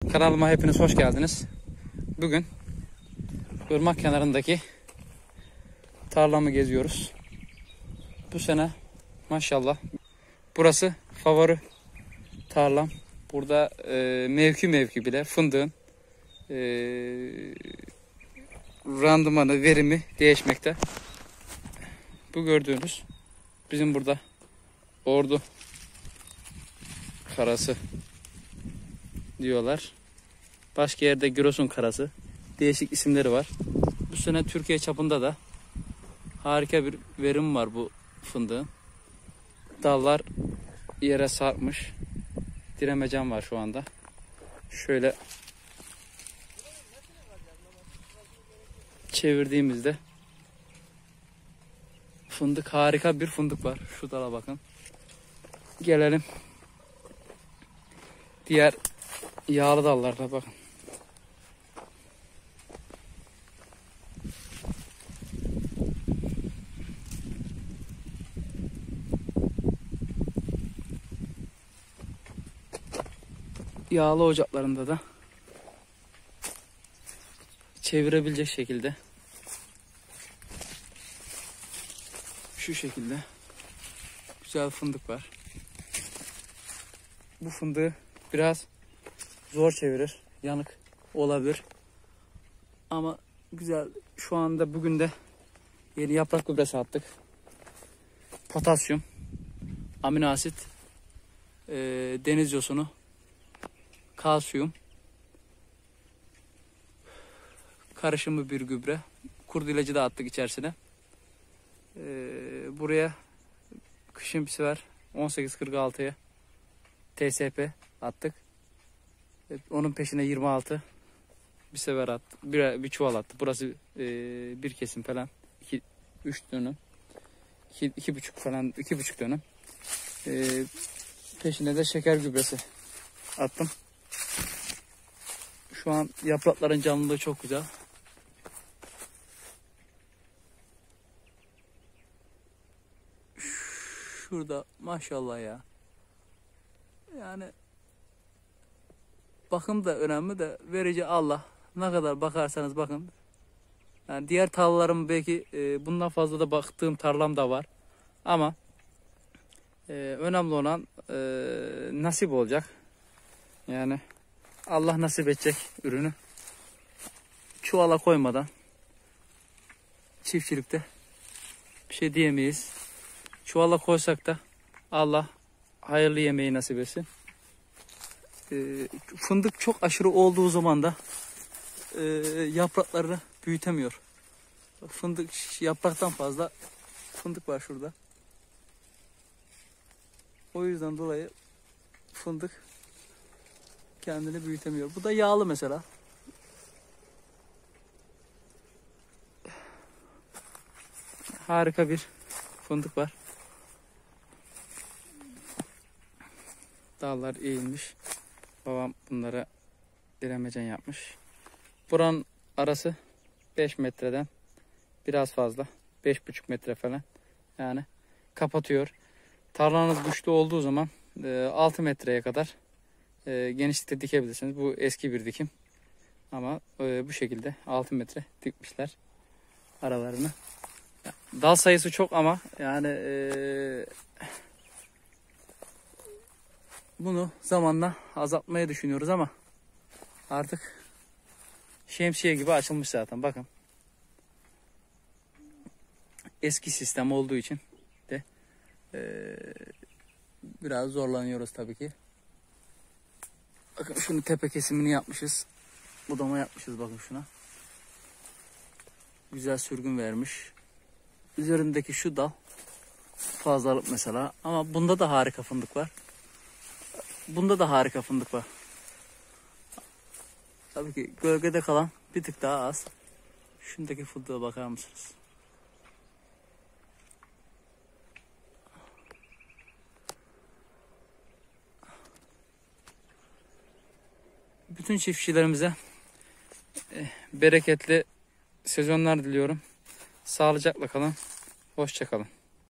Kanalıma hepiniz hoş geldiniz. Bugün ırmak kenarındaki tarlamı geziyoruz. Bu sene maşallah burası favori tarlam. Burada mevki bile fındığın randımanı, verimi değişmekte. Bu gördüğünüz bizim burada Ordu karası diyorlar. Başka yerde Giresun karası. Değişik isimleri var. Bu sene Türkiye çapında da harika bir verim var bu fındığın. Dallar yere sarkmış. Diremecem var şu anda. Şöyle çevirdiğimizde fındık, harika bir fındık var. Şu dala bakın. Gelelim diğer yağlı dallarda bakın. Yağlı ocaklarında da çevirebilecek şekilde şu şekilde güzel fındık var. Bu fındığı biraz zor çevirir, yanık olabilir ama güzel. Şu anda bugün de yeni yaprak gübresi attık. Potasyum, amino asit, deniz yosunu, kalsiyum karışımı bir gübre. Kurt ilacı da attık içerisine. Buraya kışın bir sefer 1846'ya TSP attık. Onun peşine 26 bir sefer attık. Bir çuval attık. Burası bir kesim falan. 3 dönüm. 2,5 falan, 2,5 dönüm. Peşine de şeker gübresi attım. Şu an yaprakların canlılığı çok güzel. Şurada maşallah ya. Yani bakım da önemli de verici Allah. Ne kadar bakarsanız bakın. Yani diğer tarlalarım belki bundan fazla da baktığım tarlam da var. Ama önemli olan nasip olacak. Yani Allah nasip edecek ürünü. Çuvala koymadan çiftçilikte bir şey diyemeyiz. Çuvala koysak da Allah hayırlı yemeği nasip etsin. Fındık çok aşırı olduğu zaman da yapraklarını büyütemiyor. Fındık yapraktan fazla fındık var şurada. O yüzden dolayı fındık kendini büyütemiyor. Bu da yağlı mesela. Harika bir fındık var. Dallar eğilmiş. Babam bunlara diremecen yapmış. Buranın arası 5 metreden biraz fazla. 5,5 metre falan. Yani kapatıyor. Tarlanız güçlü olduğu zaman 6 metreye kadar genişlikte dikebilirsiniz. Bu eski bir dikim. Ama bu şekilde 6 metre dikmişler aralarını. Dal sayısı çok ama yani bunu zamanla azaltmayı düşünüyoruz ama artık şemsiye gibi açılmış zaten. Bakın. Eski sistem olduğu için de biraz zorlanıyoruz tabii ki. Bakın şunu tepe kesimini yapmışız. Budama yapmışız bakın şuna. Güzel sürgün vermiş. Üzerindeki şu dal fazlalık mesela. Ama bunda da harika fındık var. Bunda da harika fındık var. Tabii ki gölgede kalan bir tık daha az. Şundaki fındığa bakar mısınız? Bütün çiftçilerimize bereketli sezonlar diliyorum. Sağlıcakla kalın. Hoşça kalın.